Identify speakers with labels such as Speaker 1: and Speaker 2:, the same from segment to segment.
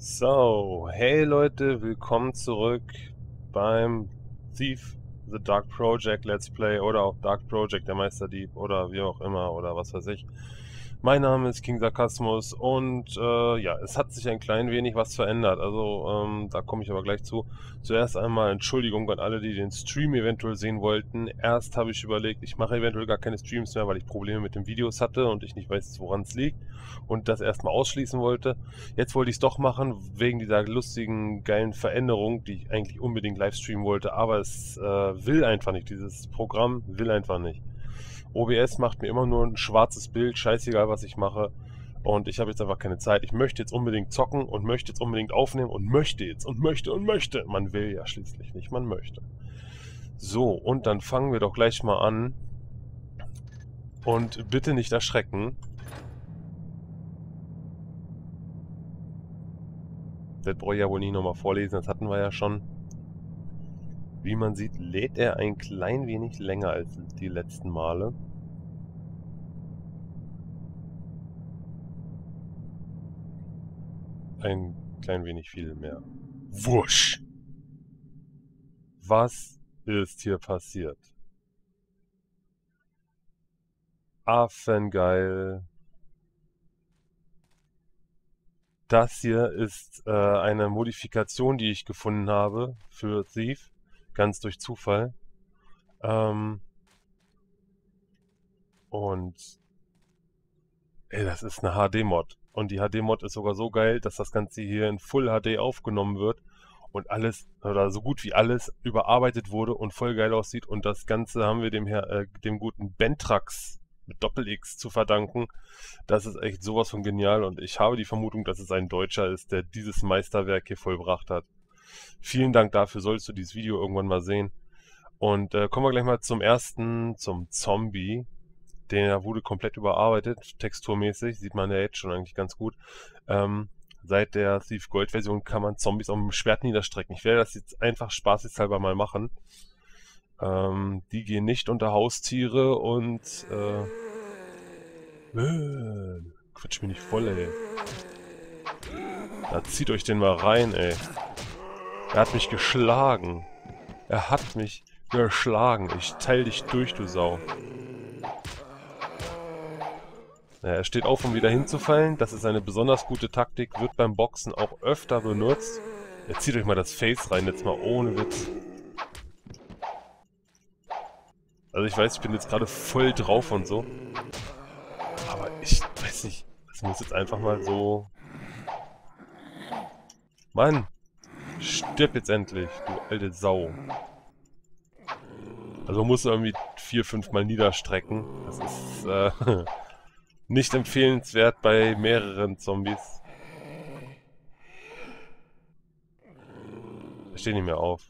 Speaker 1: So, hey Leute, willkommen zurück beim Thief The Dark Project Let's Play oder auch Dark Project der Meisterdieb oder wie auch immer oder was weiß ich. Mein Name ist King Sarkasmus und ja, es hat sich ein klein wenig was verändert, also da komme ich aber gleich zu. Zuerst einmal Entschuldigung an alle, die den Stream eventuell sehen wollten. Erst habe ich überlegt, ich mache eventuell gar keine Streams mehr, weil ich Probleme mit den Videos hatte und ich nicht weiß, woran es liegt und das erstmal ausschließen wollte. Jetzt wollte ich es doch machen, wegen dieser lustigen, geilen Veränderung, die ich eigentlich unbedingt live streamen wollte, aber es will einfach nicht. Dieses Programm will einfach nicht. OBS macht mir immer nur ein schwarzes Bild, scheißegal was ich mache. Und ich habe jetzt einfach keine Zeit. Ich möchte jetzt unbedingt zocken und möchte jetzt unbedingt aufnehmen und möchte jetzt und möchte und möchte. Man will ja schließlich nicht, man möchte. So, und dann fangen wir doch gleich mal an. Und bitte nicht erschrecken. Das brauche ich ja wohl nicht nochmal vorlesen, das hatten wir ja schon. Wie man sieht, lädt er ein klein wenig länger als die letzten Male. Ein klein wenig viel mehr. Wusch! Was ist hier passiert? Affengeil. Das hier ist eine Modifikation, die ich gefunden habe für Thief. Ganz durch Zufall. Und ey, das ist eine HD-Mod. Und die HD-Mod ist sogar so geil, dass das Ganze hier in Full HD aufgenommen wird und alles, oder so gut wie alles, überarbeitet wurde und voll geil aussieht. Und das Ganze haben wir dem guten Bentrax mit Doppel-X zu verdanken. Das ist echt sowas von genial und ich habe die Vermutung, dass es ein Deutscher ist, der dieses Meisterwerk hier vollbracht hat. Vielen Dank dafür, sollst du dieses Video irgendwann mal sehen. Und kommen wir gleich mal zum Zombie. Der wurde komplett überarbeitet, texturmäßig, sieht man ja jetzt schon eigentlich ganz gut. Seit der Thief Gold Version kann man Zombies auch mit dem Schwert niederstrecken. Ich werde das jetzt einfach spaßeshalber mal machen. Die gehen nicht unter Haustiere und quatsch mich nicht voll, ey. Da zieht euch den mal rein, ey. Er hat mich geschlagen. Er hat mich geschlagen. Ich teil dich durch, du Sau. Ja, er steht auf, um wieder hinzufallen. Das ist eine besonders gute Taktik, wird beim Boxen auch öfter benutzt. Jetzt zieht euch mal das Face rein, jetzt mal ohne Witz. Also ich weiß, ich bin jetzt gerade voll drauf und so. Aber ich weiß nicht, das muss jetzt einfach mal so... Mann! Stirb jetzt endlich, du alte Sau. Also musst du irgendwie 4-5 Mal niederstrecken. Das ist nicht empfehlenswert bei mehreren Zombies. Ich stehe nicht mehr auf.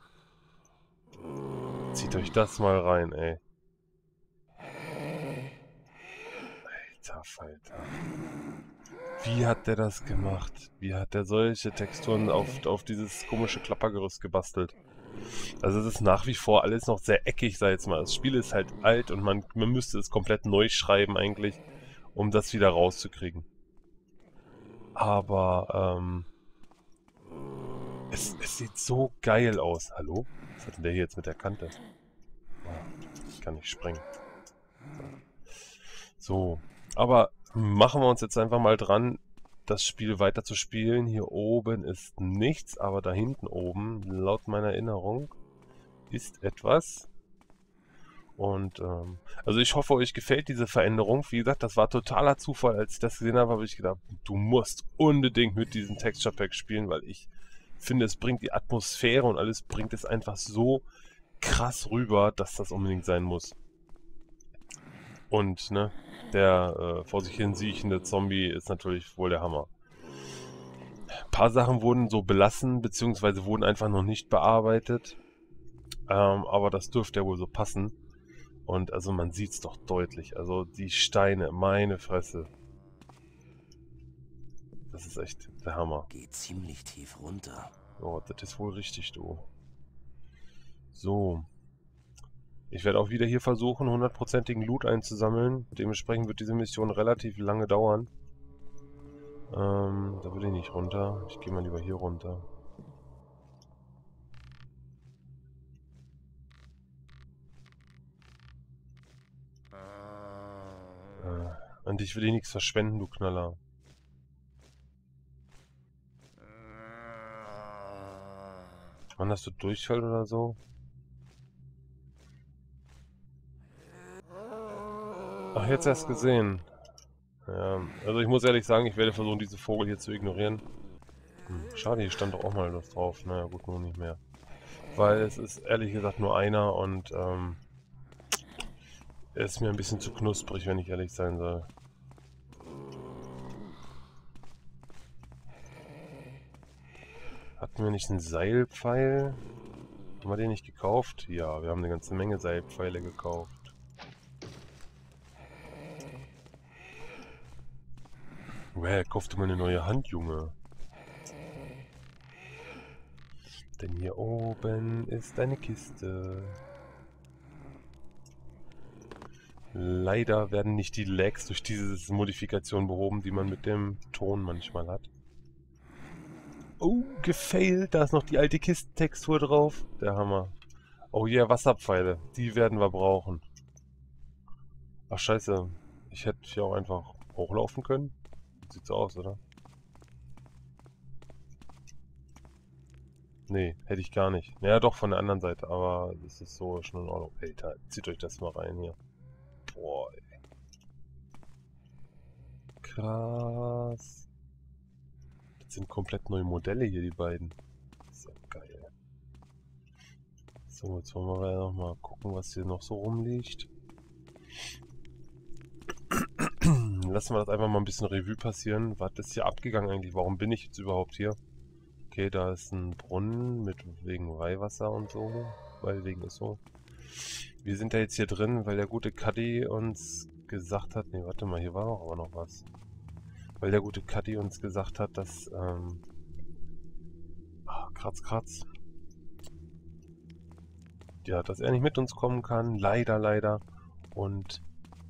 Speaker 1: Zieht euch das mal rein, ey. Alter Falter. Wie hat der das gemacht? Wie hat der solche Texturen auf dieses komische Klappergerüst gebastelt? Also es ist nach wie vor alles noch sehr eckig, sag ich jetzt mal. Das Spiel ist halt alt und man müsste es komplett neu schreiben eigentlich, um das wieder rauszukriegen. Aber es sieht so geil aus. Hallo? Was hat denn der hier jetzt mit der Kante? Oh, ich kann nicht springen. So, aber machen wir uns jetzt einfach mal dran, das Spiel weiter zu spielen. Hier oben ist nichts, aber da hinten oben, laut meiner Erinnerung, ist etwas. Und also ich hoffe, euch gefällt diese Veränderung. Wie gesagt, das war totaler Zufall. Als ich das gesehen habe, habe ich gedacht, du musst unbedingt mit diesem Texture Pack spielen, weil ich finde, es bringt die Atmosphäre und alles bringt es einfach so krass rüber, dass das unbedingt sein muss. Und, ne, der vor sich hin siechende Zombie ist natürlich wohl der Hammer. Ein paar Sachen wurden so belassen, beziehungsweise wurden einfach noch nicht bearbeitet. Aber das dürfte ja wohl so passen. Und also man sieht es doch deutlich. Also die Steine, meine Fresse. Das ist echt der Hammer.
Speaker 2: Geht ziemlich tief runter.
Speaker 1: Oh, das ist wohl richtig, du. So. Ich werde auch wieder hier versuchen, 100%igen Loot einzusammeln. Dementsprechend wird diese Mission relativ lange dauern. Da will ich nicht runter. Ich gehe mal lieber hier runter. An dich will ich nichts verschwenden, du Knaller. Wann hast du Durchfall oder so? Ach, jetzt erst gesehen. Ja, also ich muss ehrlich sagen, ich werde versuchen, diese Vogel hier zu ignorieren. Schade, hier stand doch auch mal was drauf. Naja, gut, nur nicht mehr. Weil es ist ehrlich gesagt nur einer und er ist mir ein bisschen zu knusprig, wenn ich ehrlich sein soll. Hatten wir nicht einen Seilpfeil? Haben wir den nicht gekauft? Ja, wir haben eine ganze Menge Seilpfeile gekauft. Well, kaufte mal eine neue Hand, Junge. Denn hier oben ist eine Kiste. Leider werden nicht die Lags durch diese Modifikation behoben, die man mit dem Ton manchmal hat. Oh, gefailt. Da ist noch die alte Kistentextur drauf. Der Hammer. Oh yeah, Wasserpfeile. Die werden wir brauchen. Ach scheiße. Ich hätte hier auch einfach hochlaufen können. Sieht so aus, oder? Nee, hätte ich gar nicht. Naja, doch, von der anderen Seite. Aber das ist so schon in Ordnung. Alter, zieht euch das mal rein hier. Boah, ey. Krass. Das sind komplett neue Modelle hier, die beiden. So geil. So, jetzt wollen wir ja noch mal gucken, was hier noch so rumliegt. Lassen wir das einfach mal ein bisschen Revue passieren. Was ist hier abgegangen eigentlich? Warum bin ich jetzt überhaupt hier? Okay, da ist ein Brunnen mit wegen Weihwasser und so. Weil wegen ist so. Wir sind ja jetzt hier drin, weil der gute Cuddy uns gesagt hat... Ne, warte mal, hier war doch aber noch was. Weil der gute Cuddy uns gesagt hat, dass... Kratz. Ja, dass er nicht mit uns kommen kann. Leider. Und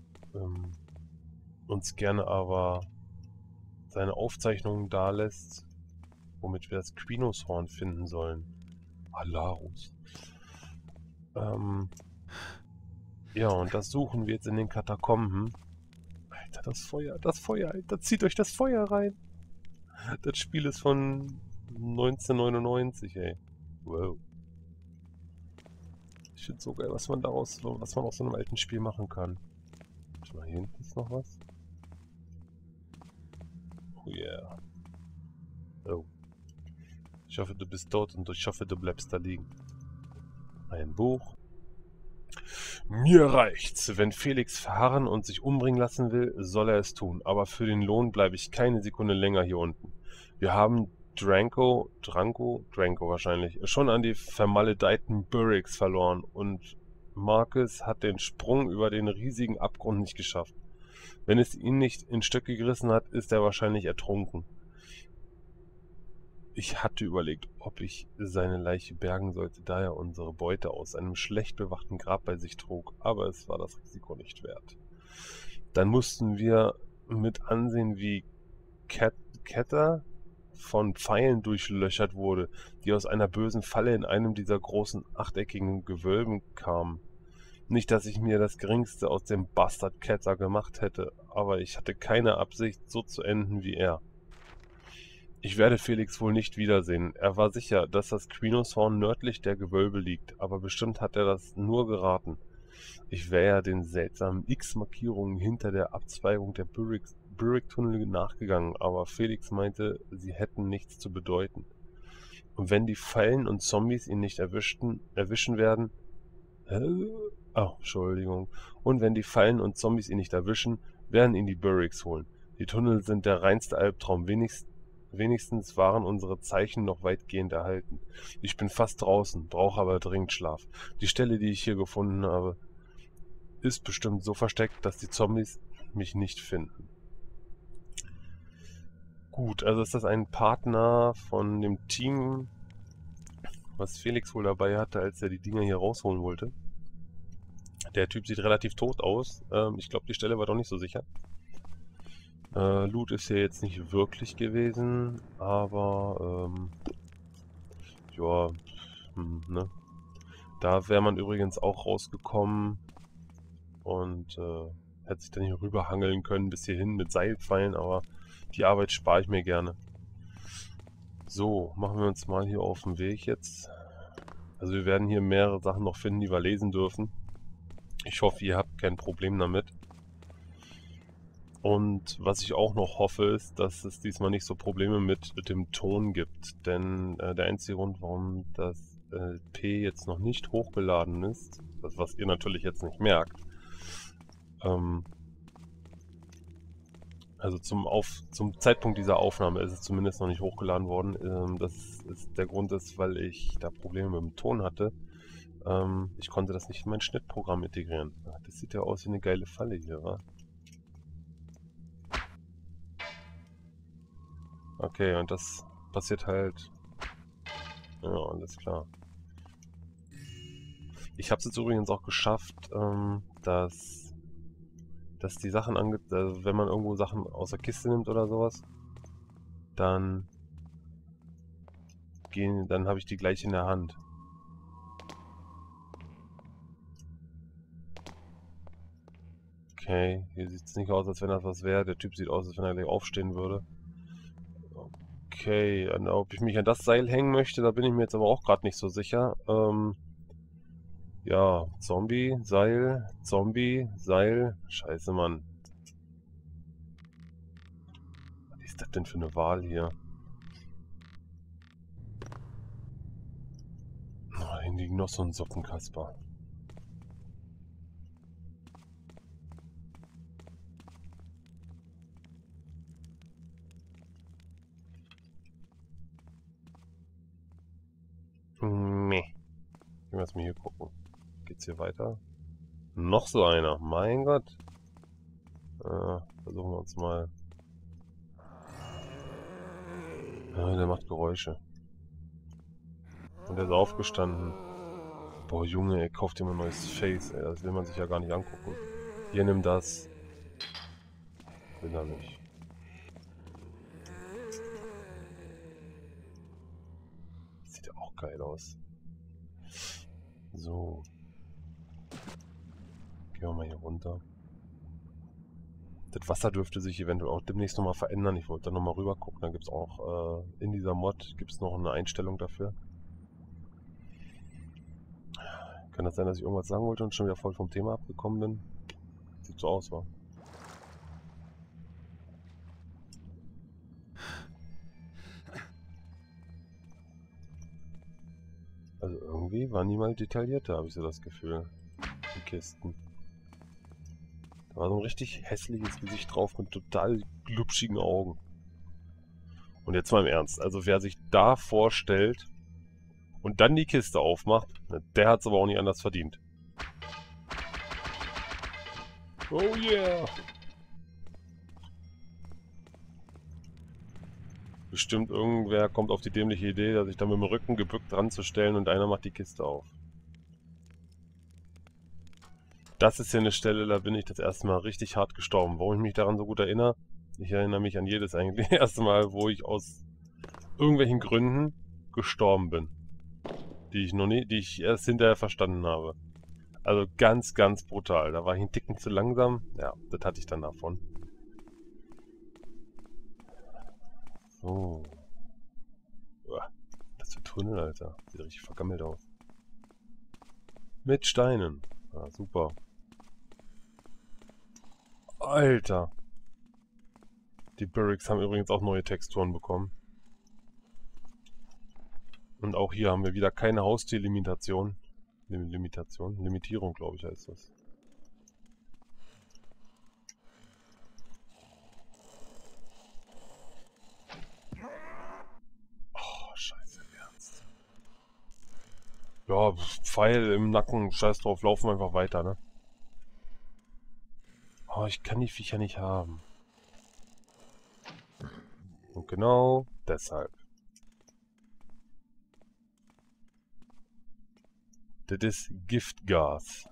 Speaker 1: uns gerne aber seine Aufzeichnungen dalässt, womit wir das Quinoshorn finden sollen. Alarus. Ja, und das suchen wir jetzt in den Katakomben. Alter, das Feuer, Alter, zieht euch das Feuer rein. Das Spiel ist von 1999, ey. Wow. Ich finde so geil, was man aus so einem alten Spiel machen kann. Warte mal, hier hinten ist noch was. Oh yeah. Oh. Ich hoffe, du bist tot und ich hoffe, du bleibst da liegen. Ein Buch. Mir reicht's. Wenn Felix verharren und sich umbringen lassen will, soll er es tun. Aber für den Lohn bleibe ich keine Sekunde länger hier unten. Wir haben Dranko wahrscheinlich, schon an die vermaledeiten Burricks verloren und Marcus hat den Sprung über den riesigen Abgrund nicht geschafft. Wenn es ihn nicht in Stücke gerissen hat, ist er wahrscheinlich ertrunken. Ich hatte überlegt, ob ich seine Leiche bergen sollte, da er unsere Beute aus einem schlecht bewachten Grab bei sich trug, aber es war das Risiko nicht wert. Dann mussten wir mit ansehen, wie Ketter von Pfeilen durchlöchert wurde, die aus einer bösen Falle in einem dieser großen achteckigen Gewölben kamen. Nicht, dass ich mir das Geringste aus dem Bastard Ketter gemacht hätte, aber ich hatte keine Absicht, so zu enden wie er. Ich werde Felix wohl nicht wiedersehen. Er war sicher, dass das Quinoshorn nördlich der Gewölbe liegt, aber bestimmt hat er das nur geraten. Ich wäre ja den seltsamen X-Markierungen hinter der Abzweigung der Burrick-Tunnel nachgegangen, aber Felix meinte, sie hätten nichts zu bedeuten. Und wenn die Fallen und Zombies ihn nicht erwischen werden... Entschuldigung. Und wenn die Fallen und Zombies ihn nicht erwischen, werden ihn die Burricks holen. Die Tunnel sind der reinste Albtraum, wenigstens waren unsere Zeichen noch weitgehend erhalten. Ich bin fast draußen, brauche aber dringend Schlaf. Die Stelle, die ich hier gefunden habe, ist bestimmt so versteckt, dass die Zombies mich nicht finden. Gut, also ist das ein Partner von dem Team, was Felix wohl dabei hatte, als er die Dinger hier rausholen wollte. Der Typ sieht relativ tot aus. Ich glaube, die Stelle war doch nicht so sicher. Loot ist hier jetzt nicht wirklich gewesen, aber ja, ne? Da wäre man übrigens auch rausgekommen und hätte sich dann hier rüberhangeln können bis hierhin mit Seilpfeilen, aber die Arbeit spare ich mir gerne. So, machen wir uns mal hier auf den Weg jetzt. Also wir werden hier mehrere Sachen noch finden, die wir lesen dürfen. Ich hoffe, ihr habt kein Problem damit. Und was ich auch noch hoffe, ist, dass es diesmal nicht so Probleme mit dem Ton gibt. Denn der einzige Grund, warum das P jetzt noch nicht hochgeladen ist, das, was ihr natürlich jetzt nicht merkt, also zum Zeitpunkt dieser Aufnahme ist es zumindest noch nicht hochgeladen worden. Das ist der Grund ist, weil ich da Probleme mit dem Ton hatte. Ich konnte das nicht in mein Schnittprogramm integrieren. Das sieht ja aus wie eine geile Falle hier, wa? Okay, und das passiert halt... Ja, alles klar. Ich habe es jetzt übrigens auch geschafft, dass die Sachen wenn man irgendwo Sachen aus der Kiste nimmt oder sowas, dann habe ich die gleich in der Hand. Okay, hier sieht es nicht aus, als wenn das was wäre. Der Typ sieht aus, als wenn er gleich aufstehen würde. Okay, ob ich mich an das Seil hängen möchte, da bin ich mir jetzt aber auch gerade nicht so sicher. Ja, Zombie, Seil, Zombie, Seil. Scheiße, Mann. Was ist das denn für eine Wahl hier? Oh, hier liegt noch so ein Suppenkasper. Nee. Lass mal hier gucken. Geht's hier weiter? Noch so einer. Mein Gott. Versuchen wir uns mal. Ja, der macht Geräusche. Und der ist aufgestanden. Boah, Junge, ey, kauft dir mal ein neues Face, ey. Das will man sich ja gar nicht angucken. Hier, nimm das. Will er nicht. Sieht ja auch geil aus. So. Gehen wir mal hier runter. Das Wasser dürfte sich eventuell auch demnächst nochmal verändern. Ich wollte da nochmal rüber gucken. Da gibt es auch in dieser Mod gibt's noch eine Einstellung dafür. Kann das sein, dass ich irgendwas sagen wollte und schon wieder voll vom Thema abgekommen bin? Sieht so aus, wa? Also irgendwie waren die mal detaillierter, habe ich so das Gefühl. Die Kisten. Da war so ein richtig hässliches Gesicht drauf mit total glubschigen Augen. Und jetzt mal im Ernst. Also wer sich da vorstellt und dann die Kiste aufmacht, ne, der hat es aber auch nicht anders verdient. Oh yeah! Bestimmt irgendwer kommt auf die dämliche Idee, sich da mit dem Rücken gebückt dran zu stellen und einer macht die Kiste auf. Das ist ja eine Stelle, da bin ich das erste Mal richtig hart gestorben. Warum ich mich daran so gut erinnere? Ich erinnere mich an jedes eigentlich erste Mal, wo ich aus irgendwelchen Gründen gestorben bin. Die ich erst hinterher verstanden habe. Also ganz, ganz brutal. Da war ich ein Ticken zu langsam. Ja, das hatte ich dann davon. So. Uah, das für Tunnel, Alter. Sieht richtig vergammelt aus. Mit Steinen. Ja, super. Alter. Die Barracks haben übrigens auch neue Texturen bekommen. Und auch hier haben wir wieder keine Haustierlimitation. Limitierung, glaube ich, heißt das. Oh, scheiße, ernst. Ja, Pfeil im Nacken, scheiß drauf, laufen wir einfach weiter, ne? Oh, ich kann die Viecher nicht haben. Und genau deshalb. Das ist Giftgas.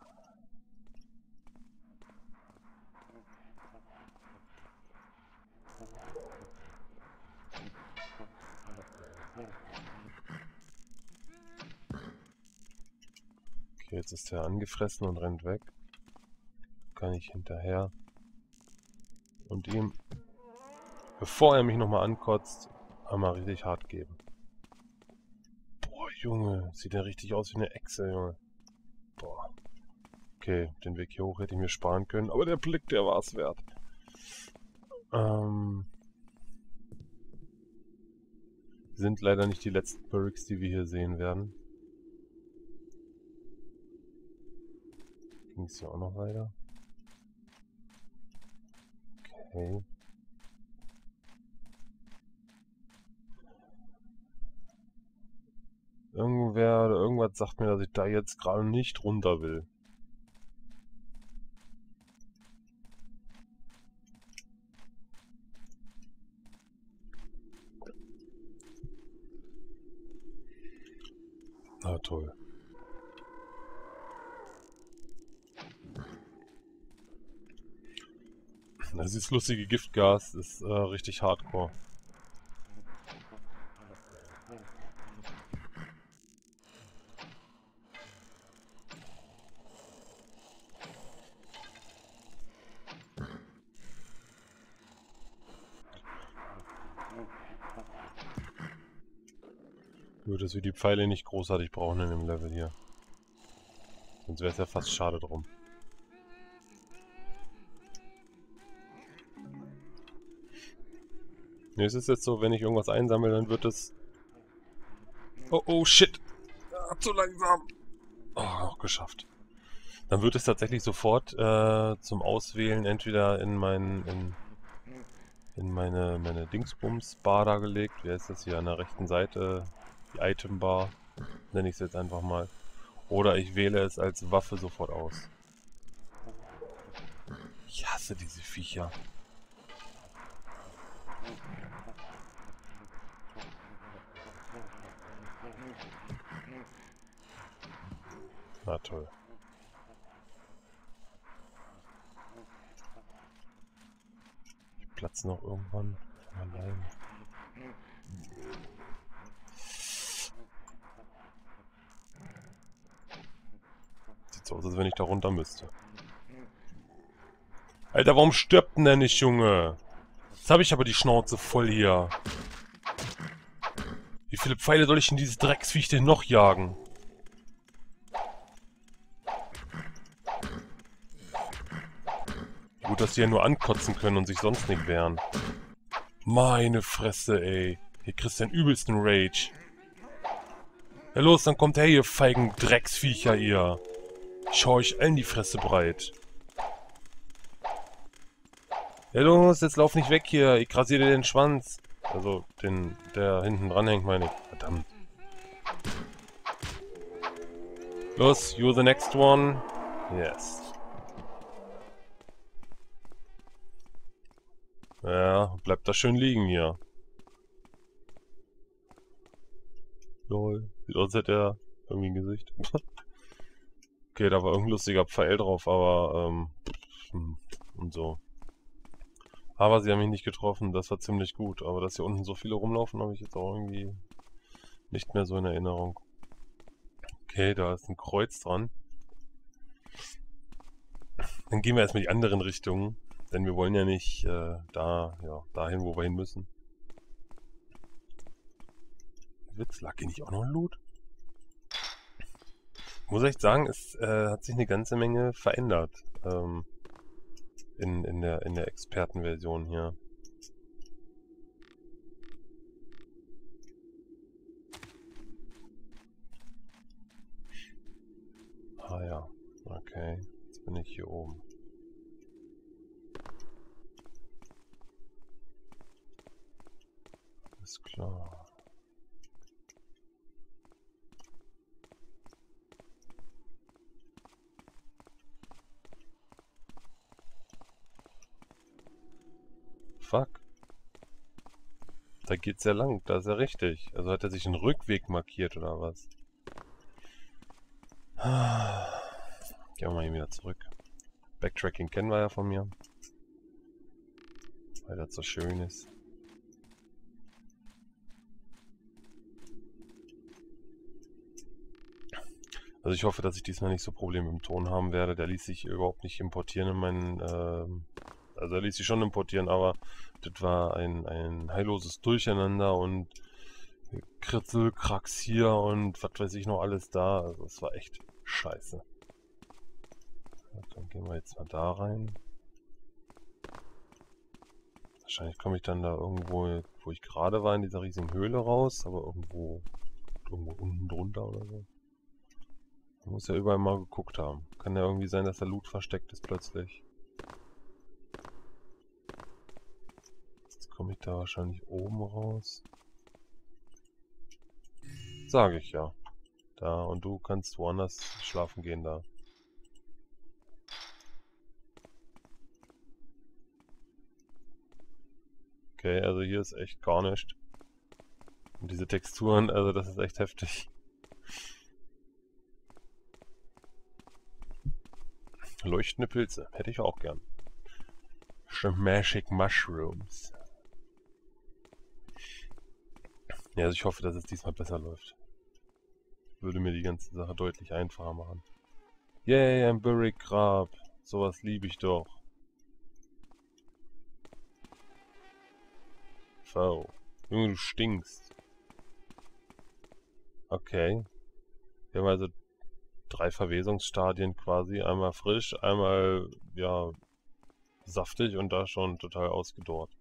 Speaker 1: Okay, jetzt ist er angefressen und rennt weg. Kann ich hinterher und ihm, bevor er mich nochmal ankotzt, einmal richtig hart geben. Boah, Junge, sieht ja richtig aus wie eine Echse, Junge. Boah. Okay, den Weg hier hoch hätte ich mir sparen können, aber der Blick, der war es wert. Sind leider nicht die letzten Barracks, die wir hier sehen werden. Ging es hier auch noch weiter? Okay. Irgendwer oder irgendwas sagt mir, dass ich da jetzt gerade nicht runter will. Na toll. Also dieses lustige Giftgas ist richtig hardcore. Nur, dass wir die Pfeile nicht großartig brauchen in dem Level hier. Sonst wäre es ja fast schade drum. Ne, es ist jetzt so, wenn ich irgendwas einsammle, dann wird es... Oh, oh, shit! Ah, zu langsam! Oh, auch geschafft. Dann wird es tatsächlich sofort zum Auswählen entweder in meine Dingsbums-Bar da gelegt. Wie heißt das hier an der rechten Seite? Die Item-Bar, nenne ich es jetzt einfach mal. Oder ich wähle es als Waffe sofort aus. Ich hasse diese Viecher. Na toll. Die platzen auch irgendwann von allein. Sieht so aus, als wenn ich da runter müsste. Alter, warum stirbt denn der nicht, Junge? Jetzt habe ich aber die Schnauze voll hier. Wie viele Pfeile soll ich in dieses Drecksviech denn noch jagen? Gut, dass die ja nur ankotzen können und sich sonst nicht wehren. Meine Fresse, ey. Hier kriegst du den übelsten Rage. Ja los, dann kommt her, ihr feigen Drecksviecher, ihr. Ich schau euch allen die Fresse breit. Ja los, jetzt lauf nicht weg hier. Ich rasiere dir den Schwanz. Also, der hinten dran hängt, meine ich. Verdammt. Los, you're the next one. Yes. Ja, bleibt da schön liegen hier. Lol. Sieht aus, als hätte er irgendwie ein Gesicht. Okay, da war irgendein lustiger Pfeil drauf, aber, und so. Aber sie haben mich nicht getroffen, das war ziemlich gut. Aber dass hier unten so viele rumlaufen, habe ich jetzt auch irgendwie nicht mehr so in Erinnerung. Okay, da ist ein Kreuz dran. Dann gehen wir erstmal die anderen Richtungen. Denn wir wollen ja nicht dahin, wo wir hin müssen. Witz, lag hier nicht auch noch ein Loot? Ich muss echt sagen, es hat sich eine ganze Menge verändert. In der Expertenversion hier. Ah ja, okay. Jetzt bin ich hier oben. Ist klar. Fuck. Da geht's ja lang, da ist er richtig. Also hat er sich einen Rückweg markiert oder was? Gehen wir mal hier wieder zurück. Backtracking kennen wir ja von mir. Weil das so schön ist. Also ich hoffe, dass ich diesmal nicht so Probleme mit dem Ton haben werde. Der ließ sich überhaupt nicht importieren in meinen... also er ließ sich schon importieren, aber das war ein heilloses Durcheinander und Kritzel, Kracks hier und was weiß ich noch alles da. Also es war echt scheiße. Dann gehen wir jetzt mal da rein. Wahrscheinlich komme ich dann da irgendwo, wo ich gerade war, in dieser riesigen Höhle raus, aber irgendwo unten drunter oder so. Man muss ja überall mal geguckt haben. Kann ja irgendwie sein, dass der Loot versteckt ist plötzlich. Jetzt komme ich da wahrscheinlich oben raus. Sage ich ja. Da, und du kannst woanders schlafen gehen da. Okay, also hier ist echt gar nichts. Und diese Texturen, also das ist echt heftig. Leuchtende Pilze, hätte ich auch gern. Magic Mushrooms. Ja, also ich hoffe, dass es diesmal besser läuft. Würde mir die ganze Sache deutlich einfacher machen. Yay, ein Buried-Grab. Sowas liebe ich doch. V. Junge, du stinkst. Okay. Wir haben also 3 Verwesungsstadien quasi. Einmal frisch, einmal, ja, saftig und da schon total ausgedorrt.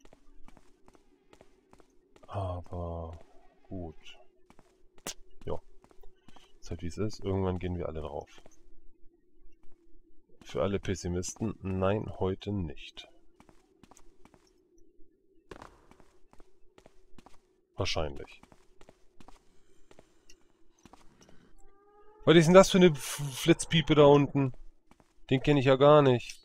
Speaker 1: Aber gut. Ja. Ist halt wie es ist. Irgendwann gehen wir alle drauf. Für alle Pessimisten, nein, heute nicht. Wahrscheinlich. Was ist denn das für eine Flitzpiepe da unten? Den kenne ich ja gar nicht.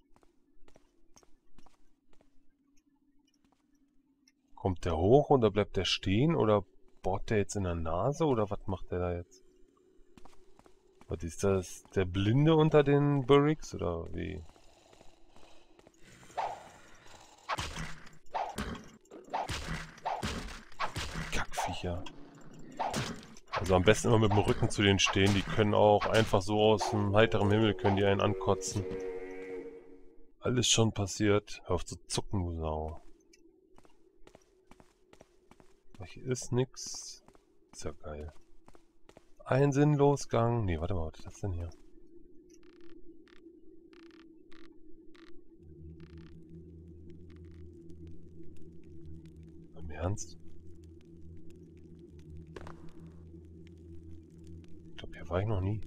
Speaker 1: Kommt der hoch oder bleibt der stehen? Oder bohrt der jetzt in der Nase? Oder was macht der da jetzt? Was ist das? Der Blinde unter den Burricks? Oder wie? Kackviecher. Also am besten immer mit dem Rücken zu denen stehen. Die können auch einfach so aus dem heiteren Himmel können die einen ankotzen. Alles schon passiert. Hör auf zu zucken, du Sau. Hier ist nix. Ist ja geil. Ein Sinnlosgang. Nee, warte mal, was ist das denn hier? Im Ernst? Ich glaube, hier war ich noch nie.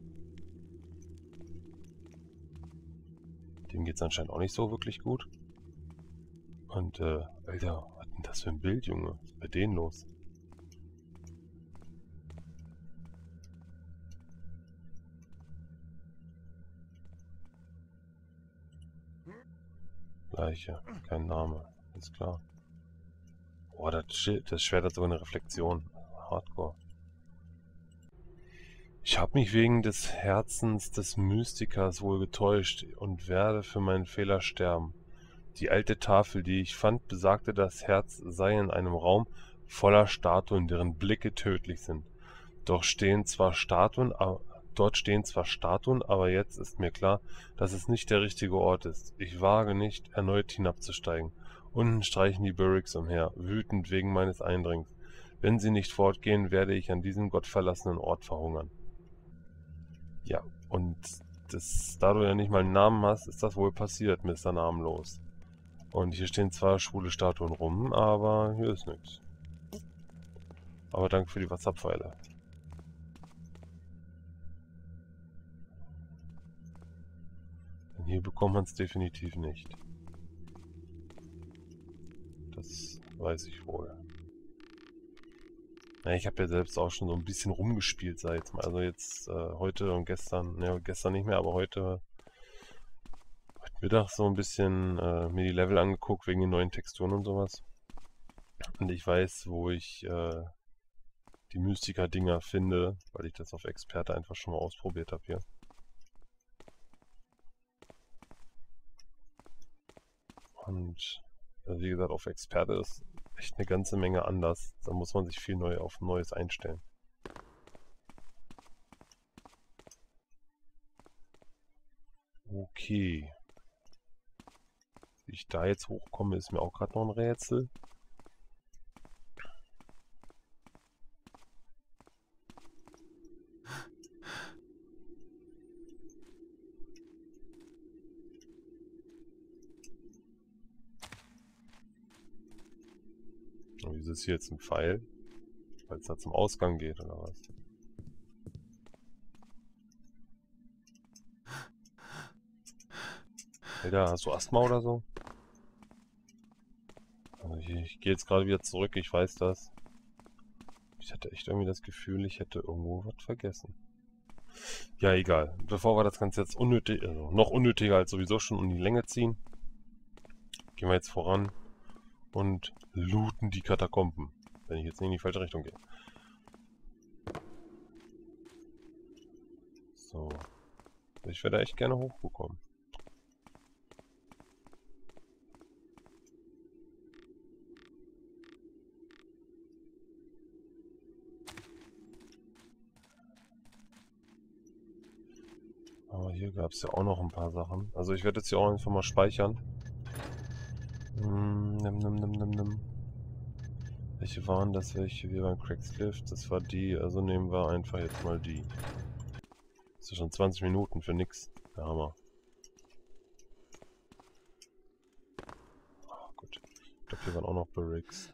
Speaker 1: Dem geht's anscheinend auch nicht so wirklich gut. Und, Alter, was ist denn das für ein Bild, Junge? Was ist bei denen los? Leiche, kein Name, ist klar. Boah, das Schwert hat sogar eine Reflexion. Hardcore. Ich habe mich wegen des Herzens des Mystikers wohl getäuscht und werde für meinen Fehler sterben. Die alte Tafel, die ich fand, besagte, das Herz sei in einem Raum voller Statuen, deren Blicke tödlich sind. Dort stehen zwar Statuen, aber jetzt ist mir klar, dass es nicht der richtige Ort ist. Ich wage nicht, erneut hinabzusteigen. Unten streichen die Burricks umher, wütend wegen meines Eindringens. Wenn sie nicht fortgehen, werde ich an diesem gottverlassenen Ort verhungern. Ja, und da du ja nicht mal einen Namen hast, ist das wohl passiert, Mr. Namenlos. Und hier stehen zwar schwule Statuen rum, aber hier ist nichts. Aber danke für die Wasserpfeile. Denn hier bekommt man es definitiv nicht. Das weiß ich wohl. Ja, ich habe ja selbst auch schon so ein bisschen rumgespielt seit, also jetzt heute und gestern, ne, gestern nicht mehr, aber heute Mittag so ein bisschen mir die Level angeguckt wegen den neuen Texturen und sowas. Und ich weiß, wo ich die Mystika-Dinger finde, weil ich das auf Experte einfach schon mal ausprobiert habe hier. Und wie gesagt, auf Experte ist echt eine ganze Menge anders. Da muss man sich viel neu auf Neues einstellen. Okay. Wie ich da jetzt hochkomme, ist mir auch gerade noch ein Rätsel. Und wieso ist hier jetzt ein Pfeil? Weil es da zum Ausgang geht, oder was? Alter, hast du Asthma oder so? Also ich gehe jetzt gerade wieder zurück, ich weiß das. Ich hatte echt irgendwie das Gefühl, ich hätte irgendwo was vergessen. Ja, egal. Bevor wir das Ganze jetzt unnötig, also noch unnötiger als sowieso schon in die Länge ziehen, gehen wir jetzt voran und looten die Katakomben. Wenn ich jetzt nicht in die falsche Richtung gehe. So. Ich wäre da echt gerne hochgekommen. Aber hier gab es ja auch noch ein paar Sachen. Also ich werde jetzt hier auch einfach mal speichern. Welche waren das? Welche? Wir waren Crackslift. Das war die. Also nehmen wir einfach jetzt mal die. Das ist schon 20 Minuten für nix. Der Hammer. Oh, gut. Ich glaube, hier waren auch noch Barracks.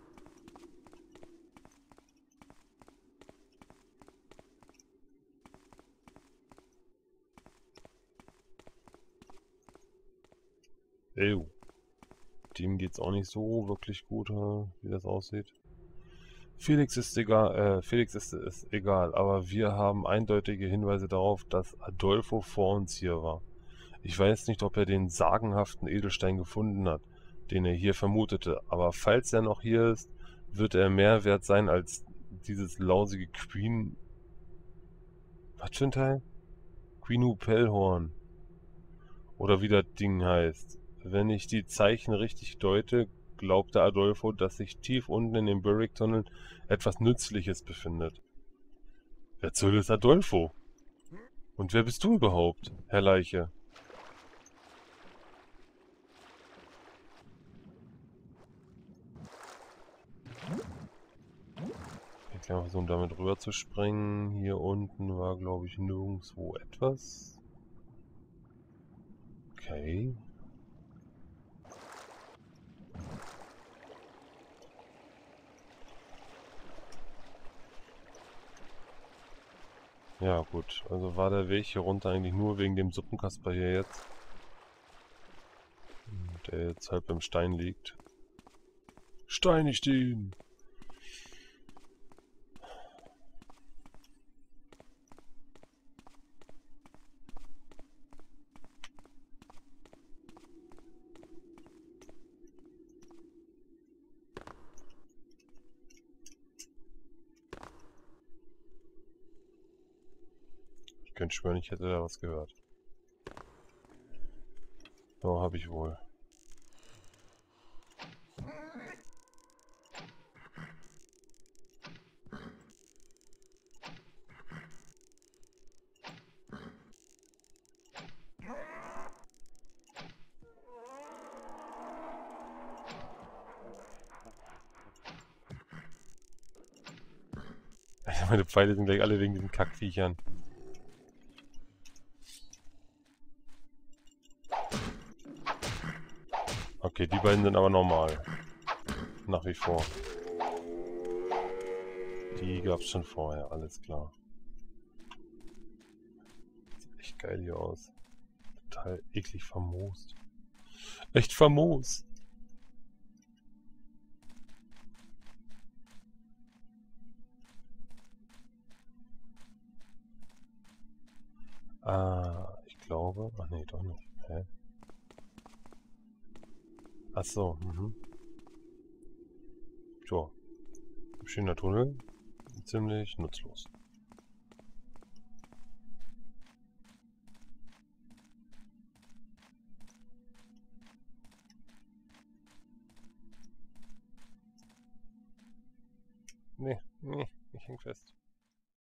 Speaker 1: Ew. Dem geht's auch nicht so wirklich gut, wie das aussieht. Felix ist egal, aber wir haben eindeutige Hinweise darauf, dass Adolfo vor uns hier war. Ich weiß nicht, ob er den sagenhaften Edelstein gefunden hat, den er hier vermutete, aber falls er noch hier ist, wird er mehr wert sein als dieses lausige Queen... Was für ein Teil? Queenu Pellhorn. Oder wie das Ding heißt. Wenn ich die Zeichen richtig deute, glaubte Adolfo, dass sich tief unten in dem Burrick-Tunnel etwas Nützliches befindet. Wer zur Hölle ist Adolfo? Und wer bist du überhaupt, Herr Leiche? Ich kann versuchen, damit rüber zu springen. Hier unten war, glaube ich, nirgendwo etwas. Okay. Ja, gut. Also war der Weg hier runter eigentlich nur wegen dem Suppenkasper hier jetzt. Der jetzt halb im Stein liegt. Steinigt ihn! Ich könnte schwören, ich hätte da was gehört. So, habe ich wohl. Meine Pfeile sind gleich alle wegen diesen Kackviechern. Okay, die beiden sind aber normal. Nach wie vor. Die gab's schon vorher, alles klar. Sieht echt geil hier aus. Total eklig vermoost. Echt famos! Ah, ich glaube... Ach nee, doch nicht. Hä? Ach so, Tja. Schöner Tunnel. Ziemlich nutzlos. Nee, ich häng fest.